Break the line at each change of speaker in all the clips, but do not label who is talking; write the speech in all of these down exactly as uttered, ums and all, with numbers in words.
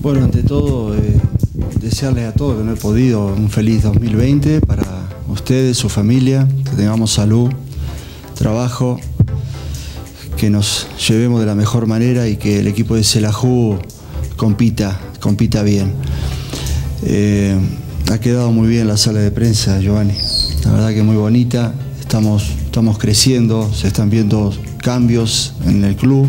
Bueno, ante todo, eh, desearles a todos que no he podido un feliz dos mil veinte para ustedes, su familia, que tengamos salud, trabajo, que nos llevemos de la mejor manera y que el equipo de Xelajú compita, compita bien. Eh, ha quedado muy bien la sala de prensa, Giovanni, la verdad que muy bonita, estamos, estamos creciendo, se están viendo cambios en el club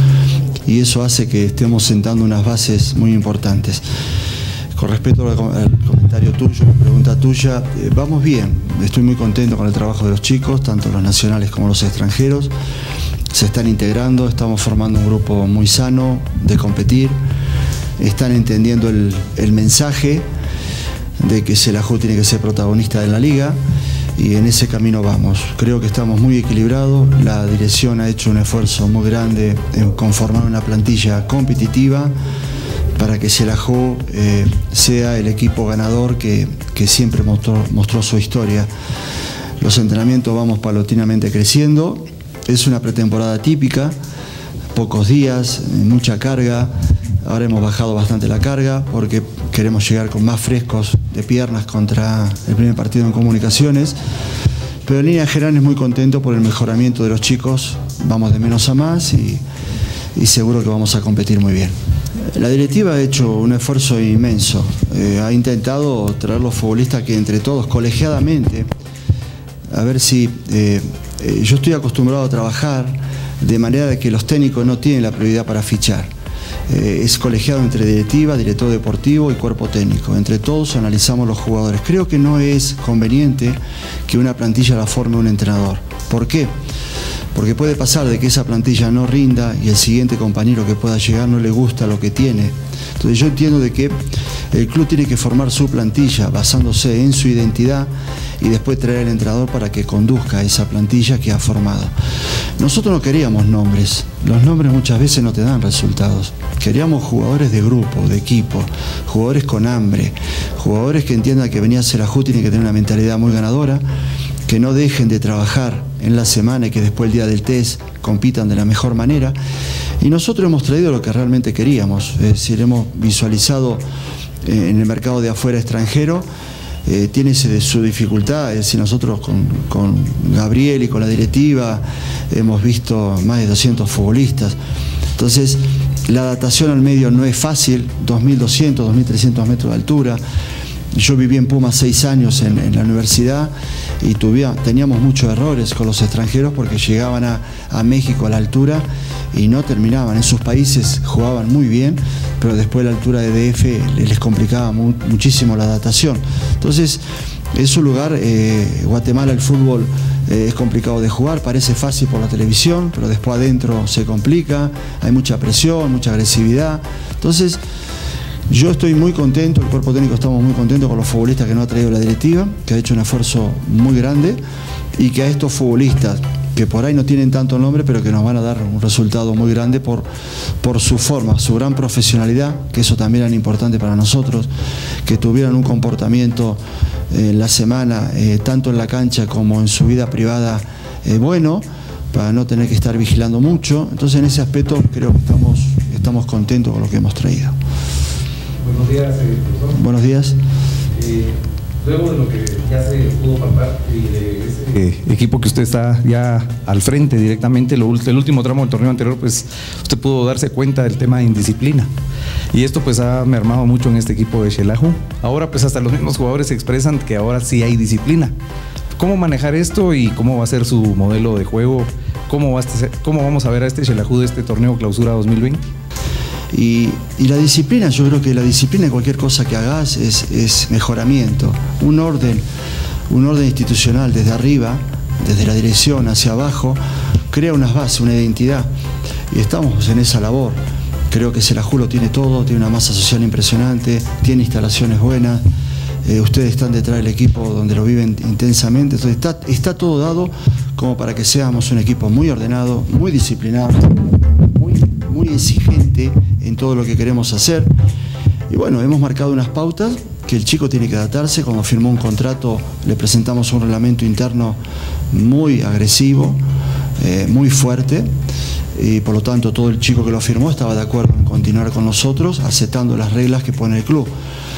y eso hace que estemos sentando unas bases muy importantes. Con respecto al comentario tuyo, la pregunta tuya, eh, vamos bien, estoy muy contento con el trabajo de los chicos, tanto los nacionales como los extranjeros, se están integrando, estamos formando un grupo muy sano de competir, están entendiendo el, el mensaje de que Xelajú tiene que ser protagonista de la liga y en ese camino vamos. Creo que estamos muy equilibrados, la dirección ha hecho un esfuerzo muy grande en conformar una plantilla competitiva para que Xelajú eh, sea el equipo ganador que, que siempre mostró, mostró su historia. Los entrenamientos vamos paulatinamente creciendo, es una pretemporada típica, pocos días, mucha carga, ahora hemos bajado bastante la carga porque queremos llegar con más frescos de piernas contra el primer partido en Comunicaciones, pero en línea general es muy contento por el mejoramiento de los chicos, vamos de menos a más y, y seguro que vamos a competir muy bien. La directiva ha hecho un esfuerzo inmenso, eh, ha intentado traer los futbolistas que entre todos, colegiadamente, a ver si... Eh, eh, yo estoy acostumbrado a trabajar de manera de que los técnicos no tienen la prioridad para fichar. Eh, es colegiado entre directiva, director deportivo y cuerpo técnico. Entre todos analizamos los jugadores. Creo que no es conveniente que una plantilla la forme un entrenador. ¿Por qué? Porque puede pasar de que esa plantilla no rinda y el siguiente compañero que pueda llegar no le gusta lo que tiene. Entonces yo entiendo de que el club tiene que formar su plantilla basándose en su identidad y después traer al entrenador para que conduzca esa plantilla que ha formado. Nosotros no queríamos nombres, los nombres muchas veces no te dan resultados. Queríamos jugadores de grupo, de equipo, jugadores con hambre, jugadores que entiendan que venir a Xelajú tiene que tener una mentalidad muy ganadora, que no dejen de trabajar en la semana y que después el día del test compitan de la mejor manera. Y nosotros hemos traído lo que realmente queríamos, es decir, hemos visualizado eh, en el mercado de afuera extranjero, eh, tiene su dificultad, es decir, nosotros con, con Gabriel y con la directiva hemos visto más de doscientos futbolistas, entonces la adaptación al medio no es fácil, dos mil doscientos, dos mil trescientos metros de altura. Yo viví en Pumas seis años en, en la universidad y tuvía, teníamos muchos errores con los extranjeros porque llegaban a, a México a la altura y no terminaban. En sus países jugaban muy bien, pero después la altura de D F les complicaba mu muchísimo la adaptación. Entonces, es un lugar, eh, Guatemala el fútbol eh, es complicado de jugar, parece fácil por la televisión, pero después adentro se complica, hay mucha presión, mucha agresividad. Entonces, yo estoy muy contento, el cuerpo técnico estamos muy contentos con los futbolistas que nos ha traído la directiva, que ha hecho un esfuerzo muy grande y que a estos futbolistas, que por ahí no tienen tanto nombre, pero que nos van a dar un resultado muy grande por, por su forma, su gran profesionalidad, que eso también era importante para nosotros, que tuvieran un comportamiento en eh, la semana, eh, tanto en la cancha como en su vida privada, eh, bueno, para no tener que estar vigilando mucho. Entonces en ese aspecto creo que estamos, estamos contentos con lo que hemos traído.
Buenos días, eh, profesor.
Buenos días.
Eh, luego de lo que ya se pudo palpar y de ese eh, equipo que usted está ya al frente directamente, lo, el último tramo del torneo anterior, pues usted pudo darse cuenta del tema de indisciplina. Y esto pues ha mermado mucho en este equipo de Xelajú. Ahora pues hasta los mismos jugadores se expresan que ahora sí hay disciplina. ¿Cómo manejar esto y cómo va a ser su modelo de juego? ¿Cómo, va a ser, cómo vamos a ver a este Xelajú de este torneo Clausura dos mil veinte?
Y, y la disciplina, yo creo que la disciplina en cualquier cosa que hagas es, es mejoramiento, un orden, un orden institucional desde arriba, desde la dirección hacia abajo, crea unas bases, una identidad y estamos en esa labor. Creo que Xelajú lo tiene todo, tiene una masa social impresionante, tiene instalaciones buenas, eh, ustedes están detrás del equipo donde lo viven intensamente, entonces está, está todo dado como para que seamos un equipo muy ordenado, muy disciplinado, muy, muy exigente en todo lo que queremos hacer. Y bueno, hemos marcado unas pautas que el chico tiene que adaptarse. Cuando firmó un contrato le presentamos un reglamento interno muy agresivo, eh, muy fuerte, y por lo tanto todo el chico que lo firmó estaba de acuerdo en continuar con nosotros, aceptando las reglas que pone el club.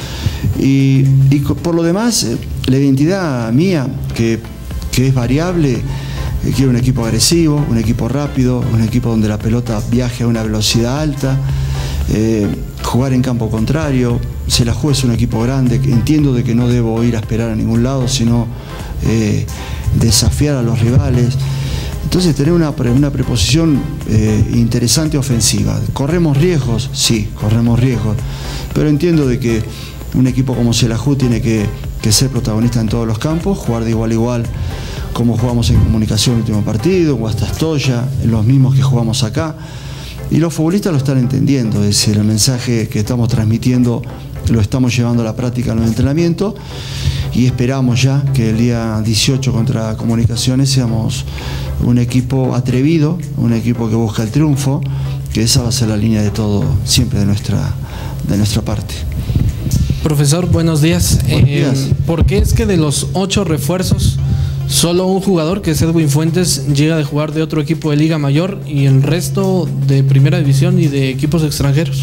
Y, y por lo demás, la identidad mía, que, que es variable, quiero un equipo agresivo, un equipo rápido, un equipo donde la pelota viaje a una velocidad alta, eh, jugar en campo contrario. Xelajú es un equipo grande, entiendo de que no debo ir a esperar a ningún lado, sino eh, desafiar a los rivales. Entonces tener una, una preposición eh, interesante ofensiva. ¿Corremos riesgos? Sí, corremos riesgos, pero entiendo de que un equipo como Xelajú tiene que, que ser protagonista en todos los campos, jugar de igual a igual como jugamos en Comunicación el último partido, en Guastatoya, en los mismos que jugamos acá. Y los futbolistas lo están entendiendo, es decir, el mensaje que estamos transmitiendo lo estamos llevando a la práctica en el entrenamiento y esperamos ya que el día dieciocho contra Comunicaciones seamos un equipo atrevido, un equipo que busca el triunfo, que esa va a ser la línea de todo, siempre de nuestra, de nuestra parte.
Profesor, buenos días.
Buenos días.
Eh, ¿Por qué es que de los ocho refuerzos, solo un jugador, que es Edwin Fuentes, llega de jugar de otro equipo de Liga Mayor y el resto de Primera División y de equipos extranjeros?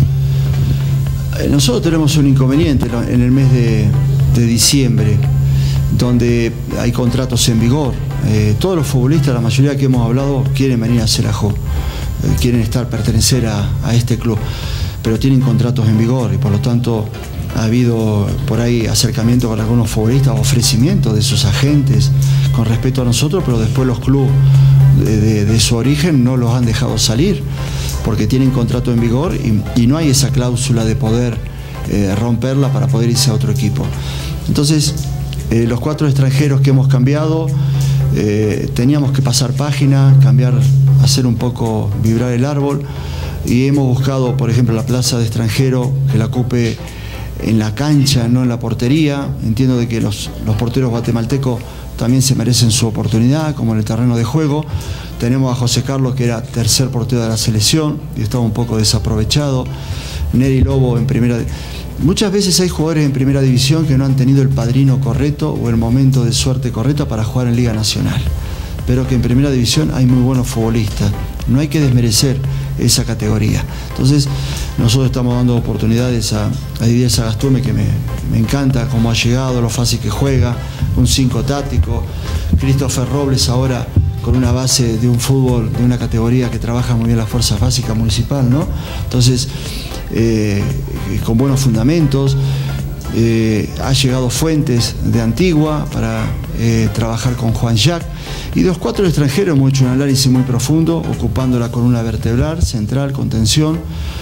Nosotros tenemos un inconveniente en el mes de, de diciembre, donde hay contratos en vigor. Eh, todos los futbolistas, la mayoría que hemos hablado, quieren venir a Xelajú, eh, quieren estar, pertenecer a, a este club, pero tienen contratos en vigor y por lo tanto ha habido por ahí acercamiento con algunos futbolistas, ofrecimientos de sus agentes con respecto a nosotros, pero después los clubes de, de, de su origen no los han dejado salir porque tienen contrato en vigor y, y no hay esa cláusula de poder eh, romperla para poder irse a otro equipo. Entonces, eh, los cuatro extranjeros que hemos cambiado, eh, teníamos que pasar página, cambiar, hacer un poco vibrar el árbol y hemos buscado, por ejemplo, la plaza de extranjero que la ocupe en la cancha, no en la portería. Entiendo de que los, los porteros guatemaltecos también se merecen su oportunidad, como en el terreno de juego. Tenemos a José Carlos, que era tercer portero de la selección y estaba un poco desaprovechado. Neri Lobo en primera. Muchas veces hay jugadores en primera división que no han tenido el padrino correcto o el momento de suerte correcto para jugar en Liga Nacional, pero que en primera división hay muy buenos futbolistas. No hay que desmerecer esa categoría. Entonces nosotros estamos dando oportunidades a, a Didier Sagastume, que me, me encanta cómo ha llegado, lo fácil que juega, un cinco táctico. Christopher Robles ahora con una base de un fútbol, de una categoría que trabaja muy bien la fuerza básica municipal, ¿no? Entonces, eh, con buenos fundamentos. Eh, ha llegado Fuentes de Antigua para eh, trabajar con Juan Jacques, y de los cuatro extranjeros hemos hecho un análisis muy profundo, ocupando la columna vertebral, central, contención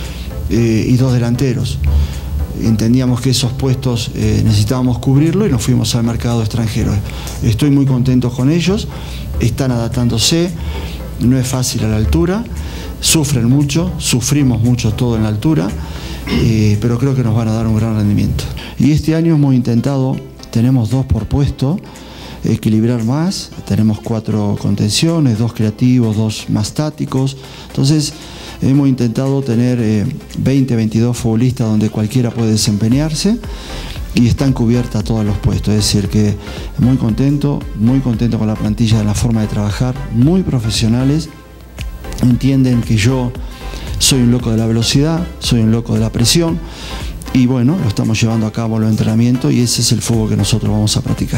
eh, y dos delanteros. Entendíamos que esos puestos eh, necesitábamos cubrirlo y nos fuimos al mercado extranjero. Estoy muy contento con ellos, están adaptándose, no es fácil a la altura, sufren mucho, sufrimos mucho todo en la altura, eh, pero creo que nos van a dar un gran rendimiento. Y este año hemos intentado, tenemos dos por puesto, equilibrar más, tenemos cuatro contenciones, dos creativos, dos más tácticos. Entonces hemos intentado tener eh, veinte, veintidós futbolistas donde cualquiera puede desempeñarse y están cubiertas todos los puestos. Es decir que muy contento, muy contento con la plantilla, de la forma de trabajar, muy profesionales. Entienden que yo soy un loco de la velocidad, soy un loco de la presión y bueno, lo estamos llevando a cabo los entrenamientos y ese es el fútbol que nosotros vamos a practicar.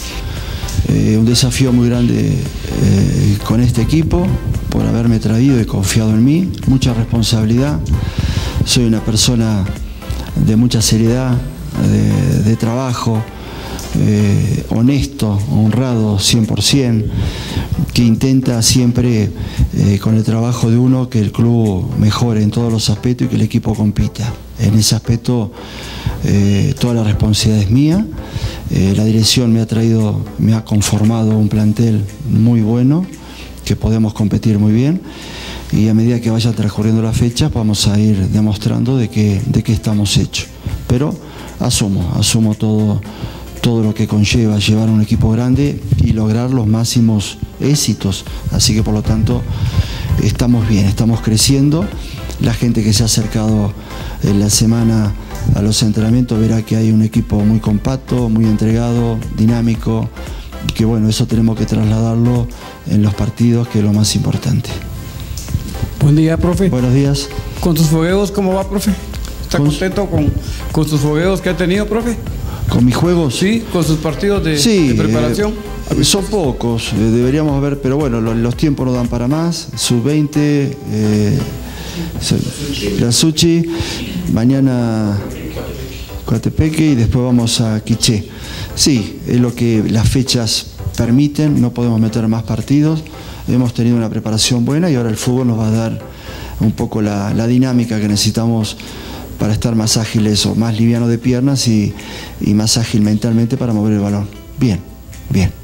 Eh, un desafío muy grande eh, con este equipo por haberme traído y confiado en mí, mucha responsabilidad. Soy una persona de mucha seriedad, de, de trabajo, eh, honesto, honrado cien por ciento, que intenta siempre eh, con el trabajo de uno que el club mejore en todos los aspectos y que el equipo compita. En ese aspecto eh, toda la responsabilidad es mía. Eh, la dirección me ha traído, me ha conformado un plantel muy bueno, que podemos competir muy bien y a medida que vayan transcurriendo las fechas vamos a ir demostrando de que, de que estamos hechos. Pero asumo, asumo todo, todo lo que conlleva llevar un equipo grande y lograr los máximos éxitos. Así que por lo tanto estamos bien, estamos creciendo. La gente que se ha acercado en la semana a los entrenamientos verá que hay un equipo muy compacto, muy entregado, dinámico, que bueno, eso tenemos que trasladarlo en los partidos, que es lo más importante.
Buen día, profe.
Buenos días.
¿Con sus fogueos cómo va, profe? ¿Está
Con-
contento con, con sus fogueos que ha tenido, profe?
¿Con mis juegos?
Sí, con sus partidos de,
Sí,
de preparación.
eh, son pocos, eh, deberíamos ver, pero bueno, lo- los tiempos no dan para más. sub veinte, eh, Yasuchi, mañana Coatepeque y después vamos a Quiché. Sí, es lo que las fechas permiten, no podemos meter más partidos. Hemos tenido una preparación buena y ahora el fútbol nos va a dar un poco la, la dinámica que necesitamos para estar más ágiles o más livianos de piernas y, y más ágil mentalmente para mover el balón. Bien, bien.